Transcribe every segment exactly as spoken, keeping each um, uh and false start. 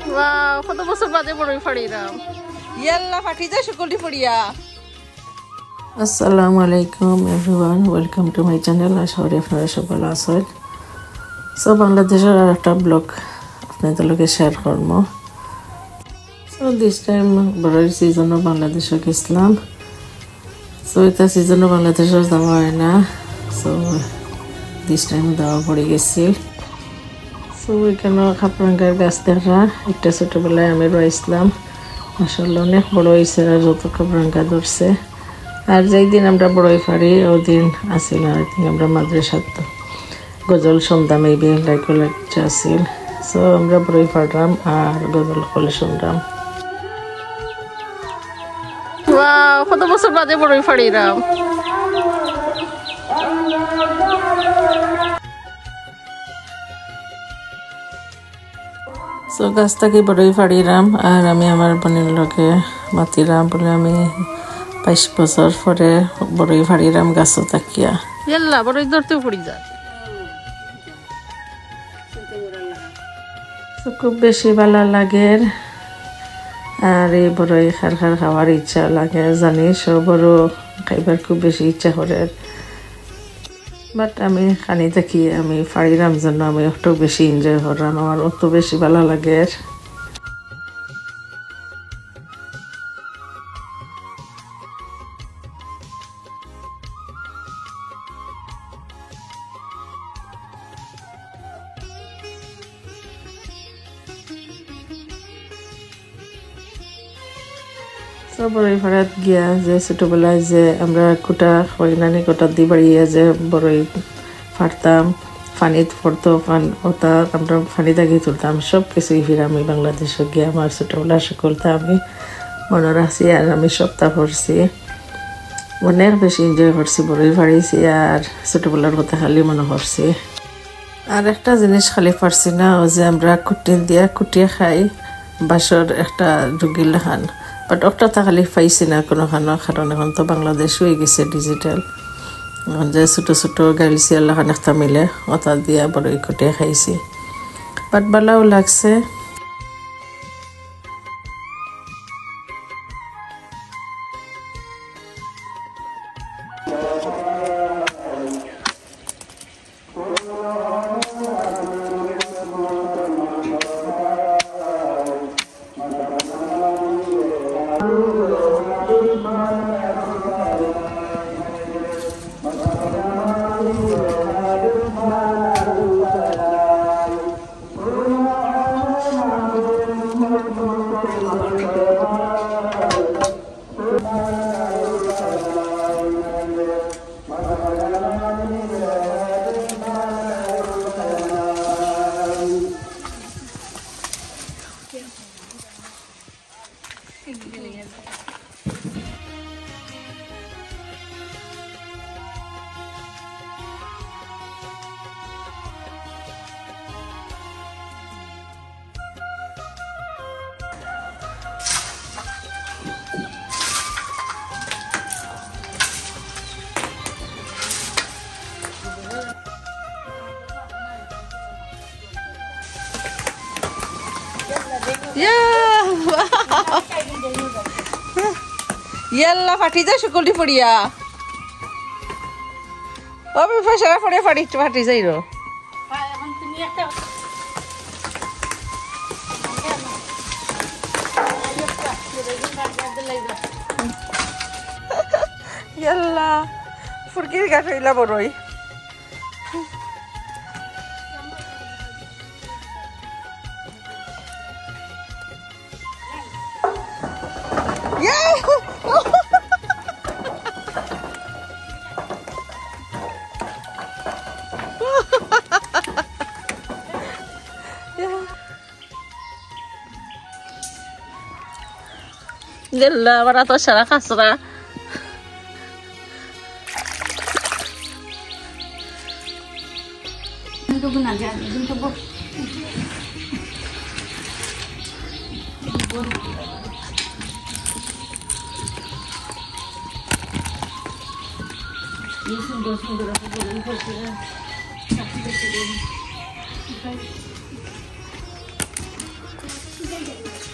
Wow, কত বছর বাদে বড়ই ফাড়িলাম। ইয়াল্লা ফাটি যায় সকলটি পড়িয়া। আসসালামু আলাইকুম everyone, welcome to my channel. আশা করি আপনারা সব ভালো আছেন। সো বাংলাদেশের আর একটা ব্লগ আপনাদের লগে শেয়ার করব। সো দিস টাইম বড়ই সিজনও বাংলাদেশে গেছিলাম। সো এটা সিজনও বাংলাদেশে যাওয়া হয় না। সো দিস টাইম দেওয়া পড়ে গেছিল। সো এখানে খাপরাঙ্গার গাছ দেখা একটা ছোটোবেলায় আমি রয়েছিলাম। মাশাআল্লাহ অনেক বড় হয়েছে আর যত খাপরাঙ্গা ধরছে। আর যেই দিন আমরা বড়ই ফাড়ি ওই দিন আসিল আই থিঙ্ক আমরা মাদ্রাসাত গজল শুনতাম, এই বিয়ে লাইক লাইক আসিল। সো আমরা বড়ই ফাড়লাম আর গজল কলে শুনলাম। ওয়াও, কত বছর বাদে বড়ই ফাড়িলাম। সো গাছ থেকে বড়ই ফাড়িলাম আর আমি আমার বোনের লগে মাতিলাম বলে আমি বাইশ বছর পরে বড়ই ফাড়িলাম গাছও তাকিয়া। ইয়াল্লা বড়ই ধরতেও পড়ি যায়। তো খুব বেশি ভালো লাগে আর এই বড়ই খার খার খাওয়ার ইচ্ছা লাগে, জানি সবরও খাইবার খুব বেশি ইচ্ছা করে। বাট আমি খানি থাকি আমি ফাড়িলাম জন্য আমি অত বেশি এনজয় করলাম, আমার অত বেশি ভালো লাগে। বড়ই ফাড়াত গিয়া যে ছোটবেলায় যে আমরা কোটা হইনানি কোটা দিয়ে বাড়িয়ে যে বড়ই ফাড়তাম, ফানিত পড়তো ফান ওটা আমরা ফানি দাগিয়ে তুলতাম, সব কিছুই ফিরে আমি বাংলাদেশে গিয়ে আমার ছোটবেলার সকলটা আমি মনে রাখছি আর আমি সপ্তাহ করছি। অনেক বেশি এনজয় করছি, বড়ই ফাড়িয়েছি আর ছোটবেলার কথা খালি মনে করছি। আর একটা জিনিস খালি পারছি না, ও যে আমরা কুটিন দিয়া কুটিয়ে খাই বাসর একটা রুগিল খান, বাট ওটা তা খালি পাইছি না কোনো খানো, কারণ এখন তো বাংলাদেশ হয়ে গেছে ডিজিটাল। এখন যে ছোটো ছোটো গাড়ি চিয়াল খান একটা মিলে ওটা দিয়া বড়ই কুটিয়ে খাইছি, বাট ভালোও লাগছে। ইয়াল্লা ফাটি যায় সকলটি পড়িয়া। ও ফেসরা পড়ে ফাটি ফাটি যাই রো। ইয়াল্লা ফুরকির গাছ হইলা বড়ই। Gila, para to siya nakasra. Ito ba na dyan? Ito ba? Sudah sudah aku boleh berjalan. Tapi sudah.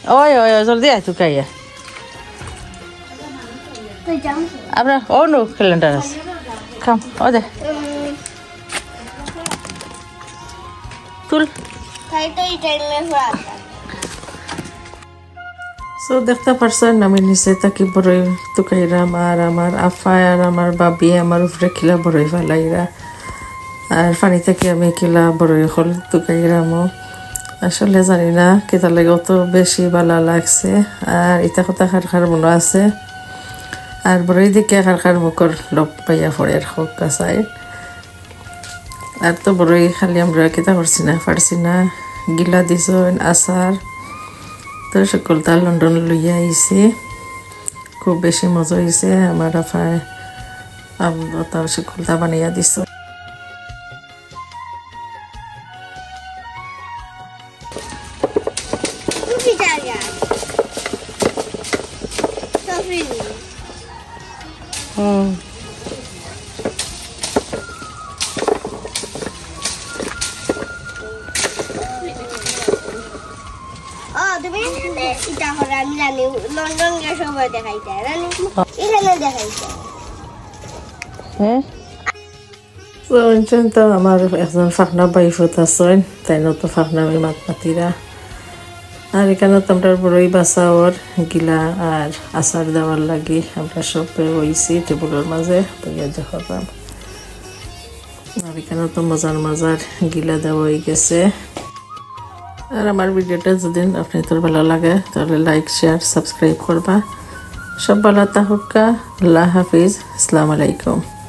ওই ওই ওই জলদি আয় তুই খাইয়া আমরা ও নো ক্যালেন্ডার আছে খাম ও দে তুল সো দেখতে পারছেন আমি নিচে তাকি বড়ই তুকাইরাম আর আমার আফা আর আমার বাবি আমার উপরে কিলা বড়ই ফেলাইরা আর পানি থেকে আমি কিলা বড়ই হল তুকাইরামও আসলে জানি না কেতা লাগে অত বেশি ভালো লাগছে আর এটা কথা খার খার মনে আছে আর বড়ই দিকে খার খার মুখর লোক পাইয়া ফড়ের হোক কাছাই আর তো বড়ই খালি আমরা কেতা করছি না পারছি না গিলা দিছ আচার তো সকলটা লন্ডন লইয়া আইছি খুব বেশি মজা হয়েছে আমার আফায় তার সকলটা বানাইয়া দিছ হুম লন্ডন গিয়ে সবাই দেখাইতে এখানে দেখাইতে হ্যাঁ তো আমার একজন ফাঁকনা বাইফত আছেন তাই তো ফাঁকনা মাত মাতিরা আর এখানে তো আমরা বড়ই বাসাওর গিলা আর আচার দেওয়ার লাগি আমরা সব হয়েছি টেবুলের মাঝে বইয়া দেখালাম আর এখানে তো মজার মজার গিলা দেওয়া হয়ে গেছে আর আমার ভিডিওটা যদি আপনাদের ভালো লাগে তাহলে লাইক শেয়ার সাবস্ক্রাইব করবা সব ভালো থাকুক আল্লাহ হাফিজ আসসালামু আলাইকুম।